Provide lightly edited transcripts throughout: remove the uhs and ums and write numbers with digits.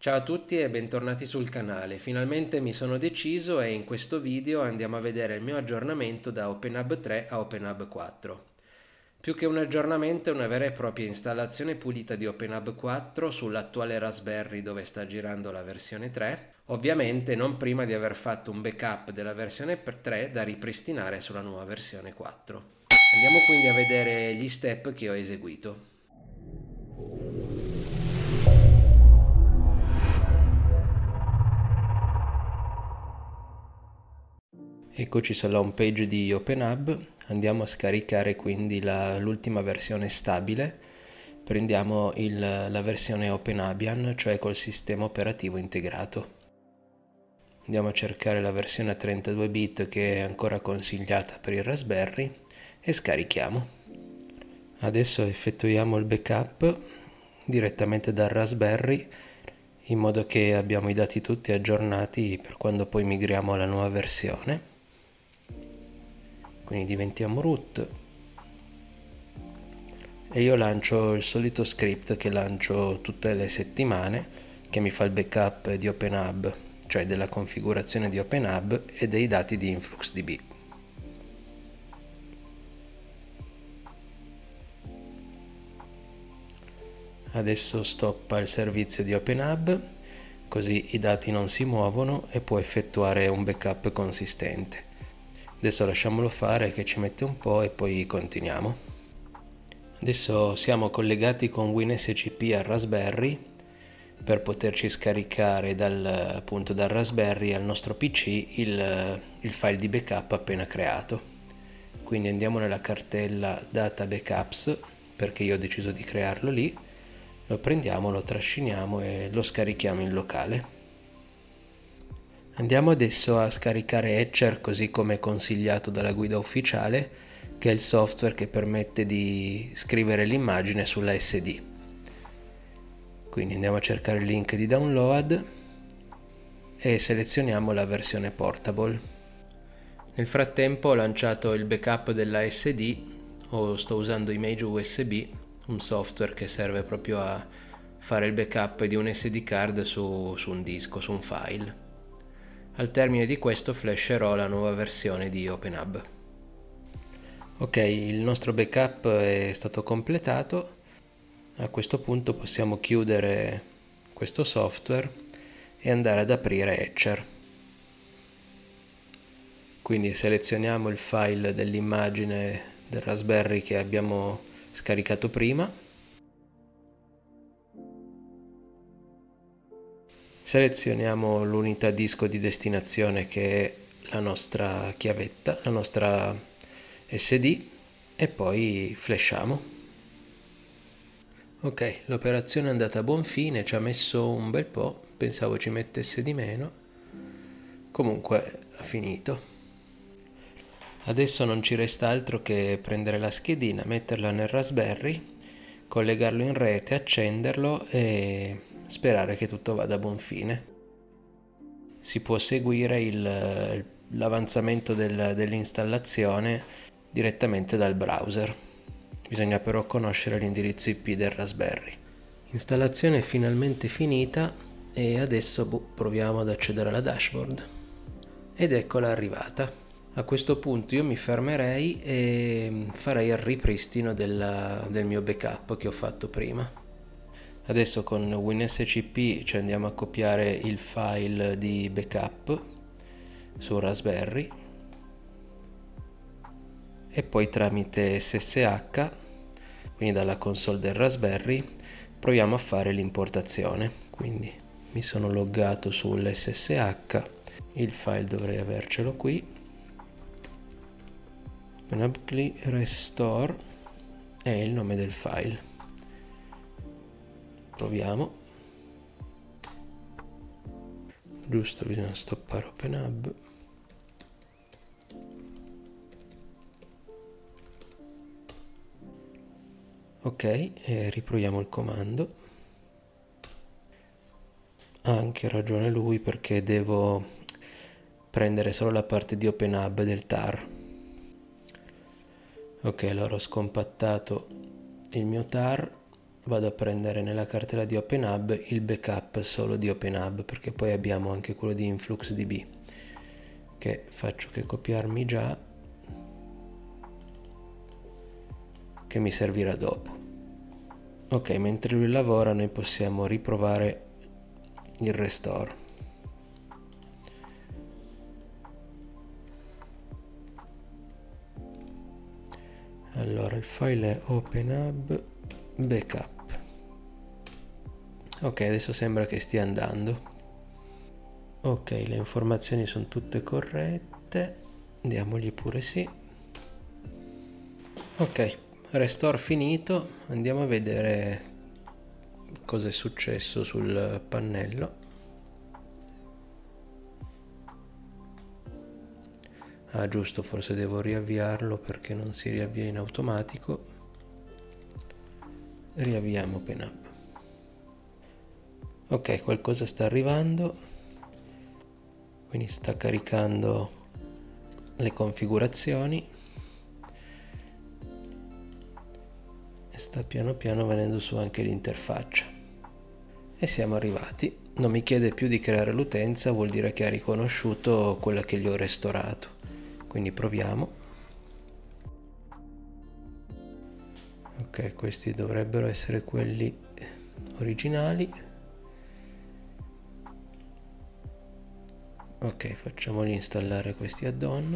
Ciao a tutti e bentornati sul canale. Finalmente mi sono deciso e in questo video andiamo a vedere il mio aggiornamento da OpenHub 3 a OpenHub 4. Più che un aggiornamento è una vera e propria installazione pulita di OpenHub 4 sull'attuale Raspberry dove sta girando la versione 3, ovviamente non prima di aver fatto un backup della versione 3 da ripristinare sulla nuova versione 4. Andiamo quindi a vedere gli step che ho eseguito. Eccoci sulla home page di OpenHub, andiamo a scaricare quindi l'ultima versione stabile, prendiamo la versione OpenHabian, cioè col sistema operativo integrato. Andiamo a cercare la versione a 32 bit che è ancora consigliata per il Raspberry e scarichiamo. Adesso effettuiamo il backup direttamente dal Raspberry in modo che abbiamo i dati tutti aggiornati per quando poi migriamo alla nuova versione. Quindi diventiamo root e io lancio il solito script che lancio tutte le settimane che mi fa il backup di OpenHub, cioè della configurazione di OpenHub e dei dati di InfluxDB. Adesso stoppa il servizio di OpenHub, così i dati non si muovono e può effettuare un backup consistente. Adesso lasciamolo fare che ci mette un po' e poi continuiamo. Adesso siamo collegati con WinSCP al Raspberry per poterci scaricare dal Raspberry al nostro PC il file di backup appena creato. Quindi andiamo nella cartella Data Backups, perché io ho deciso di crearlo lì, lo prendiamo, lo trasciniamo e lo scarichiamo in locale. Andiamo adesso a scaricare Etcher così come consigliato dalla guida ufficiale, che è il software che permette di scrivere l'immagine sulla SD. Quindi andiamo a cercare il link di download e selezioniamo la versione portable. Nel frattempo ho lanciato il backup della SD, o sto usando Image USB, un software che serve proprio a fare il backup di un SD card su un disco, su un file. Al termine di questo flasherò la nuova versione di OpenHub. Ok, il nostro backup è stato completato. A questo punto possiamo chiudere questo software e andare ad aprire Etcher. Quindi selezioniamo il file dell'immagine del Raspberry che abbiamo scaricato prima. Selezioniamo l'unità disco di destinazione che è la nostra chiavetta, la nostra SD e poi flashiamo. Ok, l'operazione è andata a buon fine, ci ha messo un bel po', pensavo ci mettesse di meno, comunque ha finito. Adesso non ci resta altro che prendere la schedina, metterla nel Raspberry, collegarlo in rete, accenderlo e sperare che tutto vada a buon fine. Si può seguire l'avanzamento dell'installazione direttamente dal browser. Bisogna però conoscere l'indirizzo IP del Raspberry. L'installazione è finalmente finita e adesso proviamo ad accedere alla dashboard. Ed eccola arrivata. A questo punto io mi fermerei e farei il ripristino del mio backup che ho fatto prima. Adesso con WinSCP ci andiamo a copiare il file di backup su Raspberry e poi tramite SSH, quindi dalla console del Raspberry, proviamo a fare l'importazione. Quindi mi sono loggato sull'SSH, il file dovrei avercelo qui. OpenHub Restore è il nome del file. Proviamo. Giusto, bisogna stoppare OpenHub. Ok, riproviamo il comando. Ha anche ragione lui perché devo prendere solo la parte di OpenHub del tar. Ok, allora ho scompattato il mio tar vado a prendere nella cartella di OpenHub il backup solo di OpenHub, perché poi abbiamo anche quello di InfluxDB, che faccio che copiarmi già, che mi servirà dopo. Ok, mentre lui lavora noi possiamo riprovare il restore. Allora il file è openhub backup. Ok, adesso sembra che stia andando. Ok, le informazioni sono tutte corrette, diamogli pure sì. Ok, restore finito, andiamo a vedere cosa è successo sul pannello. Ah giusto, forse devo riavviarlo perché non si riavvia in automatico. Riavviamo OpenHub. Ok, qualcosa sta arrivando, quindi sta caricando le configurazioni e sta piano piano venendo su anche l'interfaccia. E siamo arrivati. Non mi chiede più di creare l'utenza, vuol dire che ha riconosciuto quella che gli ho restaurato. Quindi proviamo. Ok, questi dovrebbero essere quelli originali. Ok, facciamogli installare questi add-on.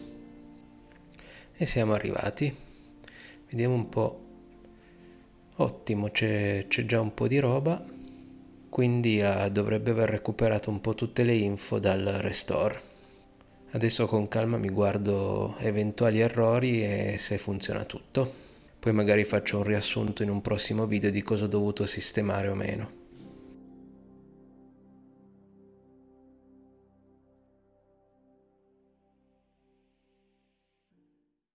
E siamo arrivati. Vediamo un po'. Ottimo, c'è già un po' di roba. Quindi dovrebbe aver recuperato un po' tutte le info dal restore. Adesso con calma mi guardo eventuali errori e se funziona tutto. Poi magari faccio un riassunto in un prossimo video di cosa ho dovuto sistemare o meno.